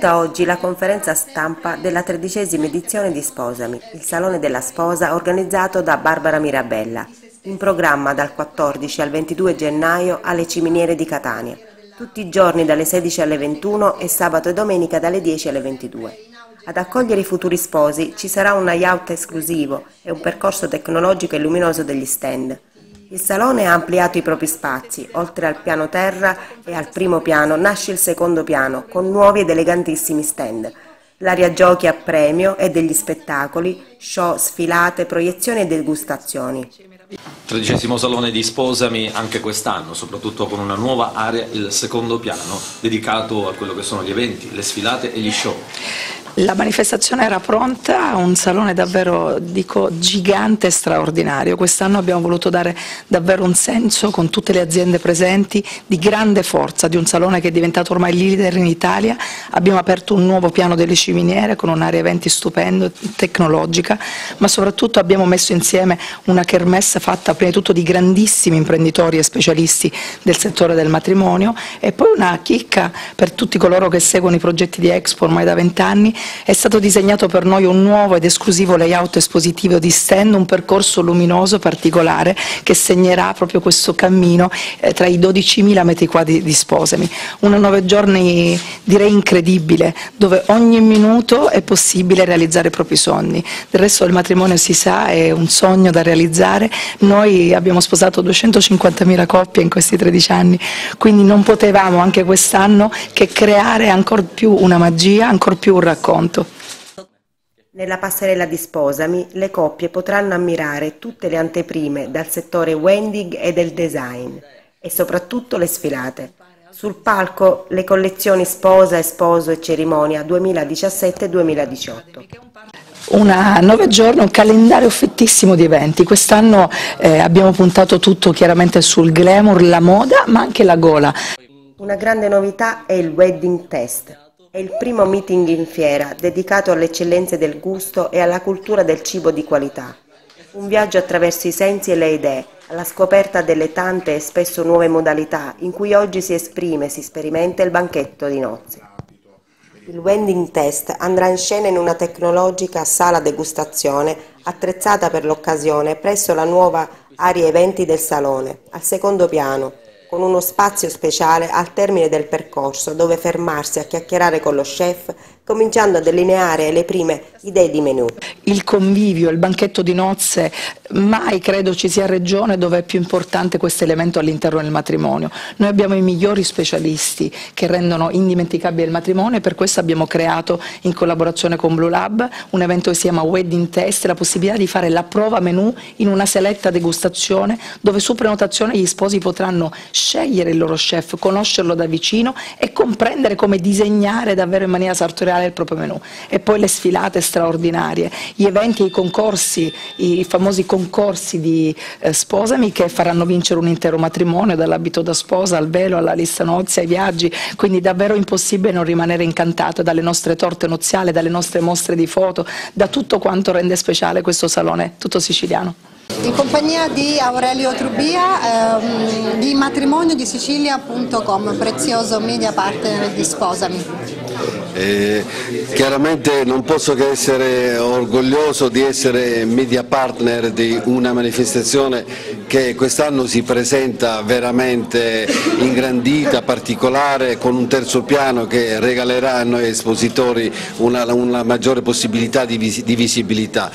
tenuta oggi la conferenza stampa della 13ª edizione di Sposami, il Salone della Sposa organizzato da Barbara Mirabella, in programma dal 14 al 22 gennaio alle Ciminiere di Catania, tutti i giorni dalle 16 alle 21 e sabato e domenica dalle 10 alle 22. Ad accogliere i futuri sposi ci sarà un layout esclusivo e un percorso tecnologico e luminoso degli stand. Il Salone ha ampliato i propri spazi, oltre al piano terra e al primo piano nasce il secondo piano con nuovi ed elegantissimi stand. L'area giochi a premio e degli spettacoli, show, sfilate, proiezioni e degustazioni. 13° Salone di Sposami anche quest'anno, soprattutto con una nuova area, il secondo piano, dedicato a quello che sono gli eventi, le sfilate e gli show. La manifestazione era pronta, un salone davvero, dico, gigante e straordinario. Quest'anno abbiamo voluto dare davvero un senso, con tutte le aziende presenti, di grande forza, di un salone che è diventato ormai leader in Italia. Abbiamo aperto un nuovo piano delle ciminiere con un'area eventi stupenda, tecnologica, ma soprattutto abbiamo messo insieme una kermesse fatta prima di tutto di grandissimi imprenditori e specialisti del settore del matrimonio e poi una chicca per tutti coloro che seguono i progetti di Expo ormai da 20 anni. È stato disegnato per noi un nuovo ed esclusivo layout espositivo di stand, un percorso luminoso particolare che segnerà proprio questo cammino tra i 12.000 metri quadri di Sposami. Una 9 giorni direi incredibile, dove ogni minuto è possibile realizzare i propri sogni. Del resto il matrimonio, si sa, è un sogno da realizzare. Noi abbiamo sposato 250.000 coppie in questi 13 anni, quindi non potevamo anche quest'anno che creare ancora più una magia, ancora più un racconto. Nella passerella di Sposami le coppie potranno ammirare tutte le anteprime dal settore wedding e del design e soprattutto le sfilate. Sul palco le collezioni Sposa e Sposo e Cerimonia 2017-2018. Una 9 giorni, un calendario fittissimo di eventi. Quest'anno abbiamo puntato tutto chiaramente sul glamour, la moda, ma anche la gola. Una grande novità è il Wedding Test. È il primo meeting in fiera dedicato alle eccellenze del gusto e alla cultura del cibo di qualità. Un viaggio attraverso i sensi e le idee, alla scoperta delle tante e spesso nuove modalità in cui oggi si esprime e si sperimenta il banchetto di nozze. Il Wedding Test andrà in scena in una tecnologica sala degustazione attrezzata per l'occasione presso la nuova area eventi del Salone, al secondo piano, con uno spazio speciale al termine del percorso dove fermarsi a chiacchierare con lo chef, cominciando a delineare le prime idee di menù. Il convivio, il banchetto di nozze, mai credo ci sia regione dove è più importante questo elemento all'interno del matrimonio. Noi abbiamo i migliori specialisti che rendono indimenticabile il matrimonio e per questo abbiamo creato, in collaborazione con Blue Lab, un evento che si chiama Wedding Test, la possibilità di fare la prova menù in una seletta degustazione dove su prenotazione gli sposi potranno scegliere il loro chef, conoscerlo da vicino e comprendere come disegnare davvero in maniera sartoriale il proprio menù. E poi le sfilate straordinarie, gli eventi e i concorsi, i famosi concorsi di Sposami che faranno vincere un intero matrimonio, dall'abito da sposa al velo, alla lista nozze, ai viaggi, quindi davvero impossibile non rimanere incantato dalle nostre torte nuziali, dalle nostre mostre di foto, da tutto quanto rende speciale questo salone tutto siciliano. In compagnia di Aurelio Trubia di matrimonio-di-sicilia.com, prezioso media partner di Sposami. Chiaramente non posso che essere orgoglioso di essere media partner di una manifestazione che quest'anno si presenta veramente ingrandita, particolare, con un terzo piano che regalerà a noi espositori una maggiore possibilità di visibilità.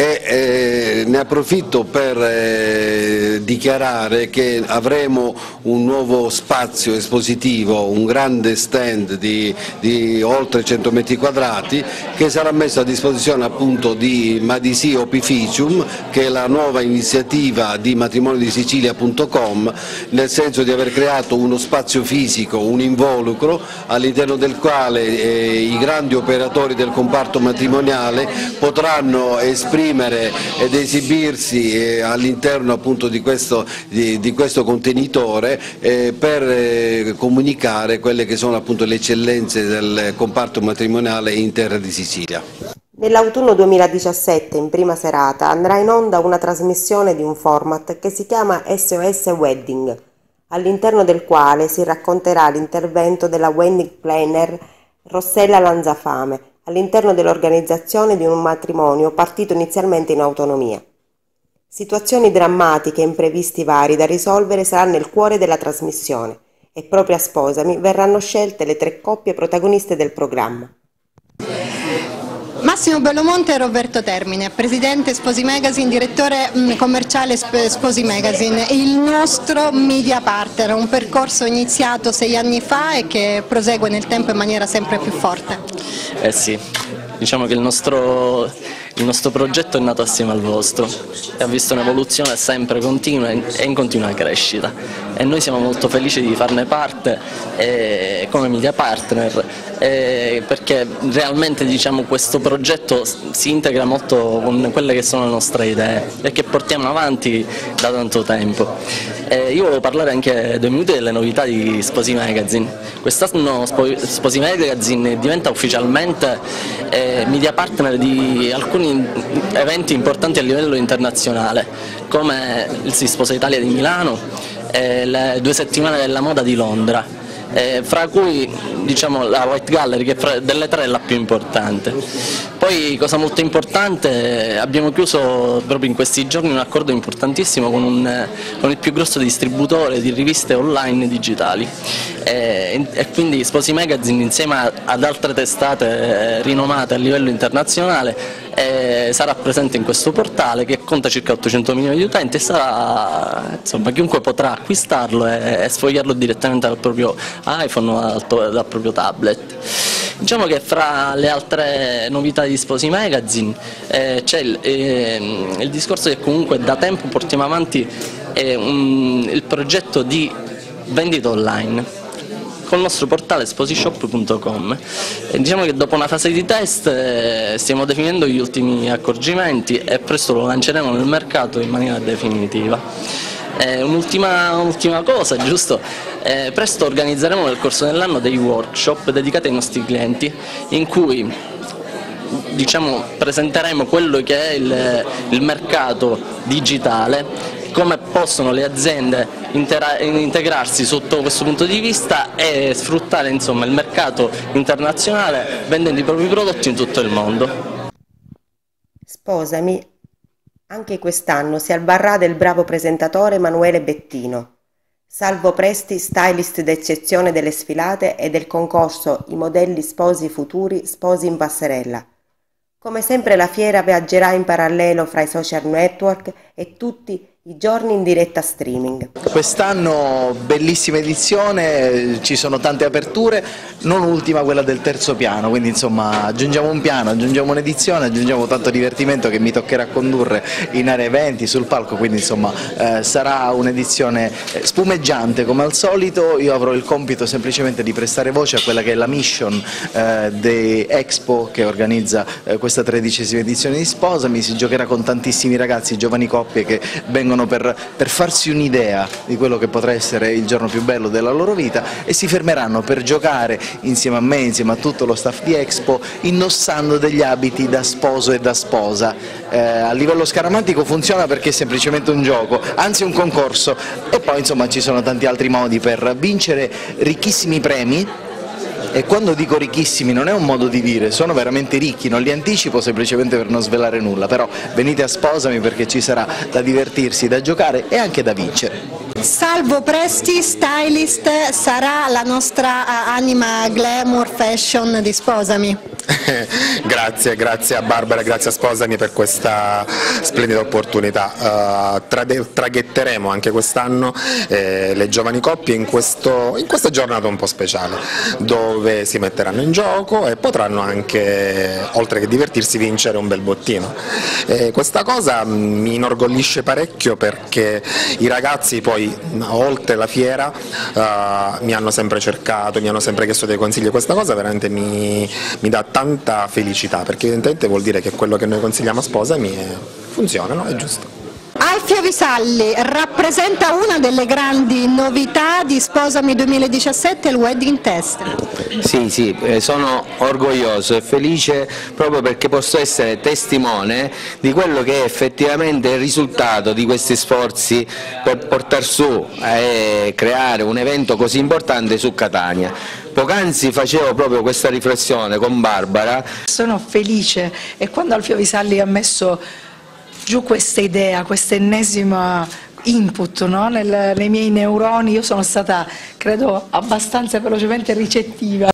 Ne approfitto per dichiarare che avremo un nuovo spazio espositivo, un grande stand di oltre 100 metri quadrati che sarà messo a disposizione appunto di Madisi Opificium, che è la nuova iniziativa di matrimonio-di-sicilia.com, nel senso di aver creato uno spazio fisico, un involucro all'interno del quale i grandi operatori del comparto matrimoniale potranno esprimere ed esibirsi all'interno appunto di questo contenitore per comunicare quelle che sono appunto le eccellenze del comparto matrimoniale in terra di Sicilia. Nell'autunno 2017, in prima serata, andrà in onda una trasmissione di un format che si chiama SOS Wedding, all'interno del quale si racconterà l'intervento della wedding planner Rossella Lanzafame, all'interno dell'organizzazione di un matrimonio partito inizialmente in autonomia. Situazioni drammatiche e imprevisti vari da risolvere saranno il cuore della trasmissione e proprio a Sposami verranno scelte le 3 coppie protagoniste del programma. Massimo Bellomonte e Roberto Termine, presidente Sposi Magazine, direttore commerciale Sposi Magazine, il nostro media partner, un percorso iniziato 6 anni fa e che prosegue nel tempo in maniera sempre più forte. Sì, diciamo che il nostro progetto è nato assieme al vostro e ha visto un'evoluzione sempre continua e in continua crescita e noi siamo molto felici di farne parte come media partner perché realmente questo progetto si integra molto con quelle che sono le nostre idee e che portiamo avanti da tanto tempo. Io volevo parlare anche 2 minuti delle novità di Sposi Magazine. Quest'anno Sposi Magazine diventa ufficialmente media partner di alcuni eventi importanti a livello internazionale come il Si Sposa Italia di Milano e le 2 settimane della moda di Londra, fra cui la White Gallery, che delle 3 è la più importante. Poi, cosa molto importante, abbiamo chiuso proprio in questi giorni un accordo importantissimo con il più grosso distributore di riviste online digitali e quindi Sposi Magazine insieme ad altre testate rinomate a livello internazionale sarà presente in questo portale che conta circa 800 milioni di utenti e sarà, chiunque potrà acquistarlo e sfogliarlo direttamente dal proprio iPhone o dal proprio tablet. Diciamo che fra le altre novità di Sposi Magazine c'è il discorso che comunque da tempo portiamo avanti il progetto di vendita online col nostro portale sposishop.com. Diciamo che dopo una fase di test stiamo definendo gli ultimi accorgimenti e presto lo lanceremo nel mercato in maniera definitiva. Un'ultima cosa, giusto? Presto organizzeremo nel corso dell'anno dei workshop dedicati ai nostri clienti in cui presenteremo quello che è il mercato digitale, come possono le aziende integrarsi sotto questo punto di vista e sfruttare il mercato internazionale vendendo i propri prodotti in tutto il mondo. Sposami anche quest'anno si avvarrà del bravo presentatore Emanuele Bettino. Salvo Presti, stylist d'eccezione delle sfilate e del concorso I modelli sposi futuri, sposi in passerella. Come sempre la fiera viaggerà in parallelo fra i social network e tutti i giorni in diretta streaming. Quest'anno bellissima edizione, ci sono tante aperture, non ultima quella del terzo piano, quindi aggiungiamo un piano, aggiungiamo un'edizione, aggiungiamo tanto divertimento che mi toccherà condurre in area eventi, sul palco, quindi sarà un'edizione spumeggiante come al solito. Io avrò il compito semplicemente di prestare voce a quella che è la mission di Expo che organizza questa 13ª edizione di Sposami. Si giocherà con tantissimi ragazzi, giovani coppie che vengono per farsi un'idea di quello che potrà essere il giorno più bello della loro vita e si fermeranno per giocare insieme a me, insieme a tutto lo staff di Expo, indossando degli abiti da sposo e da sposa. A livello scaramantico funziona perché è semplicemente un gioco, anzi un concorso, e poi ci sono tanti altri modi per vincere ricchissimi premi. E quando dico ricchissimi non è un modo di dire, sono veramente ricchi, non li anticipo semplicemente per non svelare nulla, però venite a Sposami perché ci sarà da divertirsi, da giocare e anche da vincere. Salvo Presti, stylist, sarà la nostra anima glamour fashion di Sposami. Grazie a Barbara, grazie a Sposami per questa splendida opportunità. Traghetteremo anche quest'anno le giovani coppie in questa giornata un po' speciale, dove si metteranno in gioco e potranno anche, oltre che divertirsi, vincere un bel bottino. Questa cosa mi inorgoglisce parecchio perché i ragazzi poi, oltre la fiera, mi hanno sempre cercato, mi hanno sempre chiesto dei consigli, e questa cosa veramente mi dà tanta felicità, perché evidentemente vuol dire che quello che noi consigliamo a Sposami funziona, no? È giusto. Alfio Visalli rappresenta una delle grandi novità di Sposami 2017, il wedding test. Sì, sono orgoglioso e felice proprio perché posso essere testimone di quello che è effettivamente il risultato di questi sforzi per portare su e creare un evento così importante su Catania. Poc'anzi facevo proprio questa riflessione con Barbara. Sono felice, e quando Alfio Visalli ha messo giù questa idea, questa ennesima input, no? Nei miei neuroni, io sono stata, credo, abbastanza velocemente ricettiva.